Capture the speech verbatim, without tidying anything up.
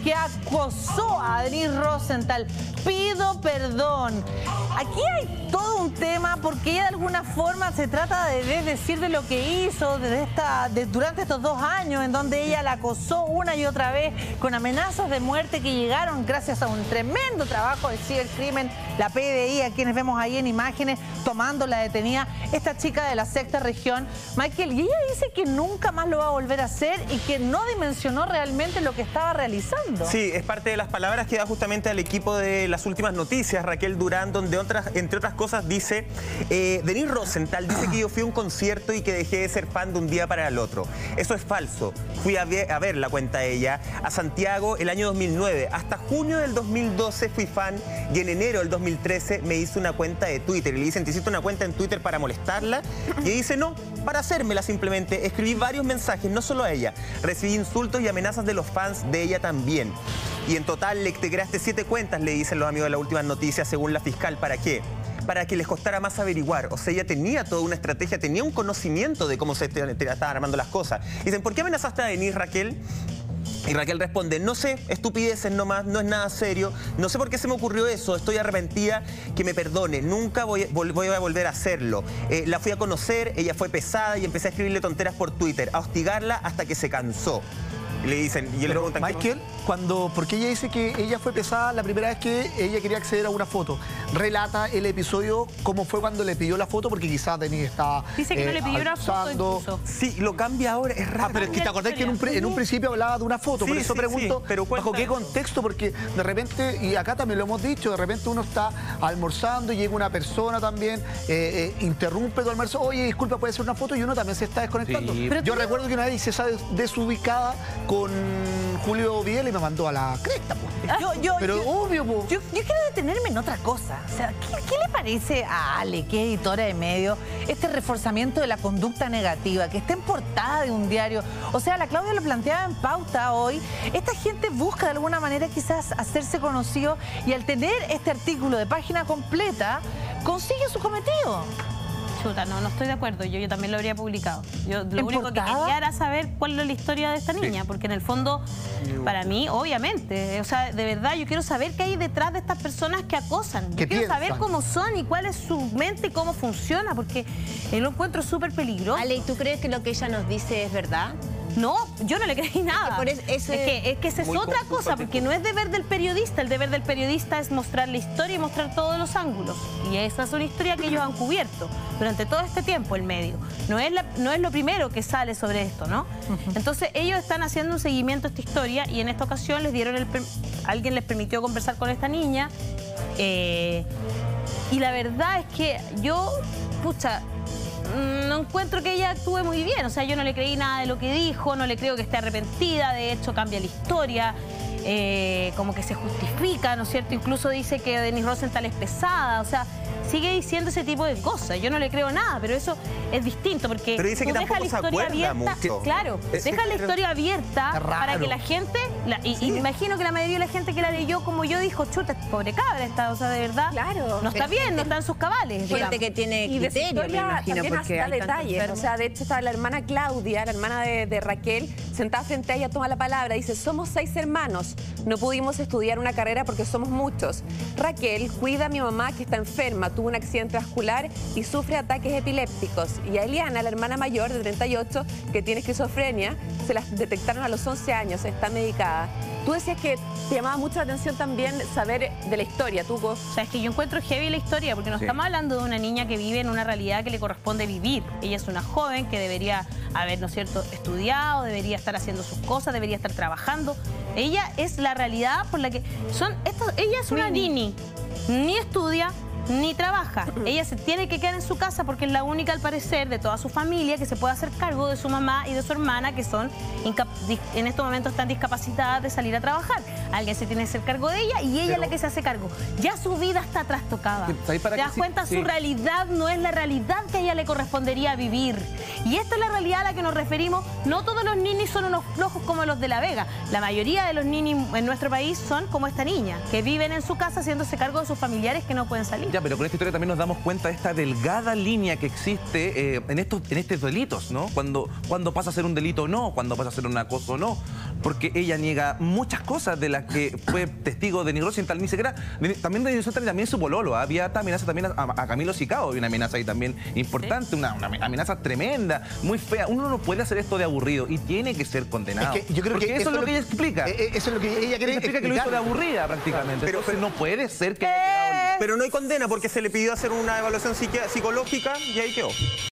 que acosó a Denise Rosenthal. Pido perdón. Aquí hay todo un tema porque ella de alguna forma se trata de, de decir de lo que hizo de esta, de, durante estos dos años en donde ella la acosó una y otra vez con amenazas de muerte que llegaron gracias a un tremendo trabajo de cibercrimen, la P D I, a quienes vemos ahí en imágenes tomando la detenida esta chica de la sexta región, Michael, y ella dice que nunca más lo va a volver a hacer y que no dimensionó realmente lo que estaba realizando. Sí, es parte de las palabras que da justamente al equipo de Las Últimas Noticias, Raquel Durán, donde otras, entre otras cosas dice, eh, Denise Rosenthal dice que yo fui a un concierto y que dejé de ser fan de un día para el otro. Eso es falso. Fui a ver, a ver la cuenta de ella, a Santiago el año dos mil nueve. Hasta junio del dos mil doce fui fan y en enero del dos mil trece me hice una cuenta de Twitter. Y le dicen, ¿te hiciste una cuenta en Twitter para molestarla? Y ella dice, no, para hacérmela simplemente. Escribí varios mensajes, no solo a ella. Recibí insultos y amenazas de los fans de ella también. Y en total le te creaste siete cuentas, le dicen los amigos de Las Últimas Noticias, según la fiscal. ¿Para qué? Para que les costara más averiguar. O sea, ella tenía toda una estrategia, tenía un conocimiento de cómo se te, te estaban armando las cosas. Dicen, ¿por qué amenazaste a Denise, Raquel? Y Raquel responde, no sé, estupideces nomás, no es nada serio, no sé por qué se me ocurrió eso, estoy arrepentida, que me perdone, nunca voy, voy a volver a hacerlo. Eh, la fui a conocer, ella fue pesada y empecé a escribirle tonteras por Twitter, a hostigarla hasta que se cansó. Y le dicen, y le preguntan... Michael, cuando, porque ella dice que ella fue pesada la primera vez que ella quería acceder a una foto. Relata el episodio cómo fue cuando le pidió la foto, porque quizás Denise estaba... Dice que eh, no le pidió una foto incluso. Sí, lo cambia ahora, es raro. Ah, pero es que te acordás que en un, en un principio hablaba de una foto, sí, por eso sí, pregunto, sí, pero bajo qué contexto, porque de repente, y acá también lo hemos dicho, de repente uno está almorzando y llega una persona también, eh, eh, interrumpe tu almuerzo, oye, disculpa, puede ser una foto, y uno también se está desconectando. Sí. Yo recuerdo que una vez hice esa desubicada con Julio Vidal y me mandó a la cresta, pues. Yo, yo, pero yo, obvio, pues. Yo, yo quiero detenerme en otra cosa. O sea, ¿qué, ¿qué le parece a Ale, que es editora de medio, este reforzamiento de la conducta negativa, que está en portada de un diario? O sea, la Claudia lo planteaba en Pauta hoy. Esta gente busca de alguna manera quizás hacerse conocido y al tener este artículo de página completa, consigue su cometido. Chuta, no, no estoy de acuerdo. Yo, yo también lo habría publicado. Yo lo único portada? que quería era saber cuál es la historia de esta niña, sí. porque en el fondo, para mí, obviamente, o sea, de verdad, yo quiero saber qué hay detrás de estas personas que acosan. Yo quiero piensan? saber cómo son y cuál es su mente y cómo funciona, porque lo encuentro súper peligroso. Ale, ¿y tú crees que lo que ella nos dice es verdad? No, yo no le creí nada. Es que, ese... es que, es que esa es otra cosa, porque no es deber del periodista. El deber del periodista es mostrar la historia y mostrar todos los ángulos. Y esa es una historia que ellos han cubierto durante todo este tiempo, el medio. No es, la, no es lo primero que sale sobre esto, ¿no? Uh-huh. Entonces, ellos están haciendo un seguimiento a esta historia y en esta ocasión les dieron el... alguien les permitió conversar con esta niña. Eh, y la verdad es que yo, pucha... no encuentro que ella actúe muy bien, o sea, yo no le creí nada de lo que dijo, no le creo que esté arrepentida, de hecho cambia la historia, eh, como que se justifica, ¿no es cierto? Incluso dice que Denise Rosenthal es pesada, o sea, sigue diciendo ese tipo de cosas. Yo no le creo nada, pero eso es distinto porque pero dice que deja la historia abierta, mucho. Claro, es, deja es, la historia abierta para que la gente, la, y, sí. y me imagino que la mayoría de la gente que la leyó como yo dijo, chuta, pobre cabra esta, o sea, de verdad, claro, no está bien, no está en sus cabales. Gente digamos. que tiene y de criterio, historia, me imagino, también porque hasta detalles. O sea, de hecho estaba la hermana Claudia, la hermana de, de Raquel, sentada frente a ella, toma la palabra, dice, somos seis hermanos, no pudimos estudiar una carrera porque somos muchos. Raquel cuida a mi mamá que está enferma, tuvo un accidente vascular y sufre ataques epilépticos. Y a Eliana, la hermana mayor de treinta y ocho, que tiene esquizofrenia, se la detectaron a los once años, está medicada. Tú decías que te llamaba mucho la atención también saber de la historia, ¿tú? O sea, es que yo encuentro heavy la historia, porque no sí. estamos hablando de una niña que vive en una realidad que le corresponde vivir. Ella es una joven que debería haber, ¿no es cierto?, estudiado, debería estar haciendo sus cosas, debería estar trabajando. Ella es la realidad por la que... son estos, ella es una nini, ni estudia, ni trabaja. Ella se tiene que quedar en su casa porque es la única, al parecer, de toda su familia que se puede hacer cargo de su mamá y de su hermana, que son en estos momentos están discapacitadas de salir a trabajar. Alguien se tiene que hacer cargo de ella y ella Pero... es la que se hace cargo. Ya su vida está trastocada. ¿Te das cuenta? Sí. Su realidad no es la realidad que a ella le correspondería vivir. Y esta es la realidad a la que nos referimos. No todos los ninis son unos flojos como los de La Vega. La mayoría de los ninis en nuestro país son como esta niña, que viven en su casa haciéndose cargo de sus familiares que no pueden salir. Ya, Mira, pero con esta historia también nos damos cuenta de esta delgada línea que existe eh, en, estos, en estos delitos, ¿no? Cuando, cuando pasa a ser un delito o no, cuando pasa a ser un acoso o no. Porque ella niega muchas cosas de las que fue testigo de Denis Rosenthal, ni siquiera, también de Denis Rosenthal y también su pololo. Había esta amenaza también a, a Camilo Sicao, había una amenaza ahí también importante, ¿sí? una, una amenaza tremenda, muy fea. Uno no puede hacer esto de aburrido y tiene que ser condenado. Es que yo creo Porque que eso, eso es lo que ella explica. Eh, eso es lo que ella quiere explica explicar. que lo hizo de aburrida prácticamente. Pero, pero no puede ser que haya quedado... Pero no hay condena porque se le pidió hacer una evaluación psicológica y ahí quedó.